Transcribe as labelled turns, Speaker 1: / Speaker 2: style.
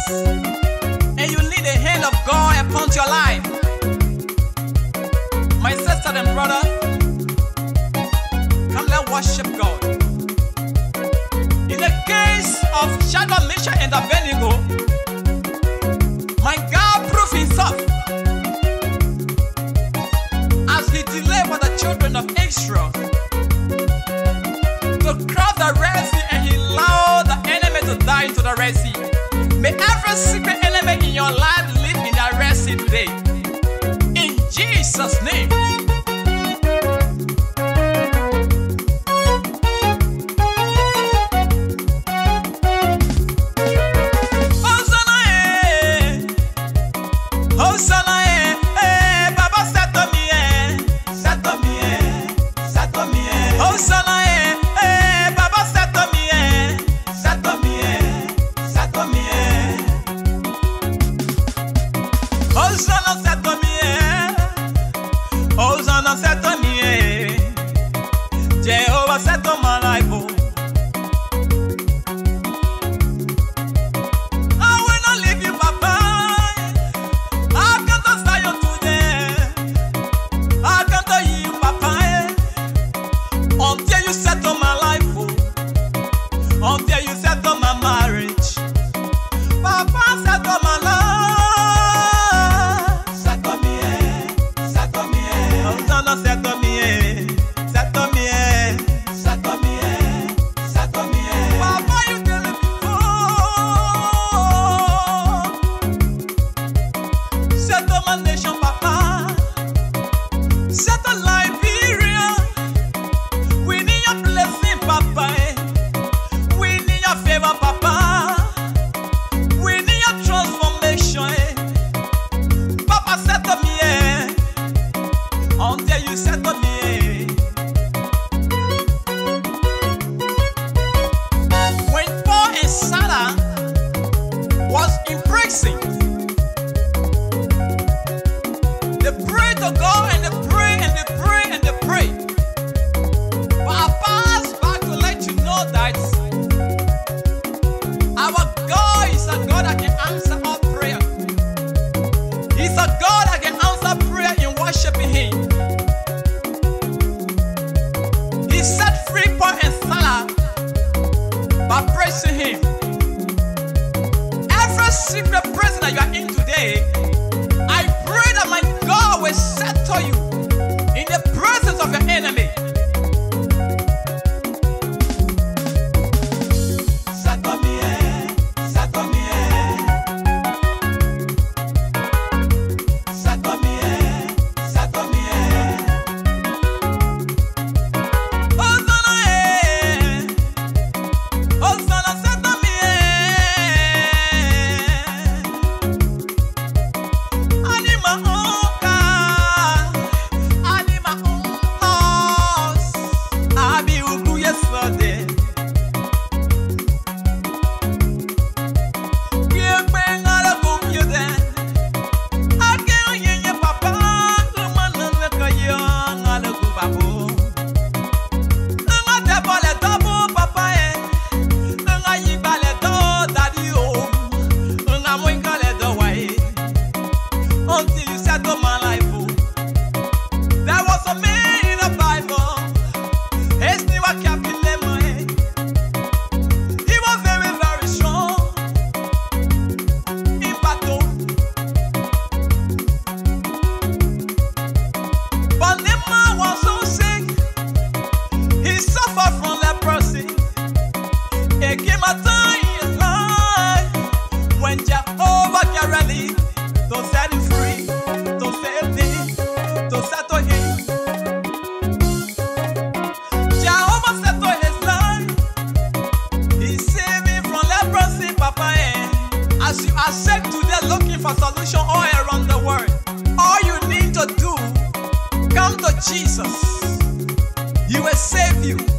Speaker 1: and you need the hand of God upon your life, my sister and brother, come let's worship God. In the case of Shadrach, Meshach, and Abednego, my God proved himself as he delivered the children of Israel to cross the Red Sea, and he allowed the enemy to die into the Red Sea. May every secret enemy in your life live in the Red Sea today. In Jesus' name. Jehovah settle my life, oh. I will not leave you, Papa. I can't stay you today. I can't hear you, Papa, until you settle my life, oh. Until you settle my marriage. Papa, settle my life. Settle me, settle me, Hosanna, settle me, settle me. They pray to God and they pray and they pray and they pray. But I pass back to let you know that our God is a God that can answer our prayer. He's a God that can answer prayer in worshiping Him. He set free Paul and Silas by praising Him. Every secret prison that you are in today, I pray that my God will settle you in the presence of your enemy. Settle me, settle me, settle me, settle me. Hosanna, settle me. As you are sick today looking for solution all around the world, all you need to do, come to Jesus. He will save you.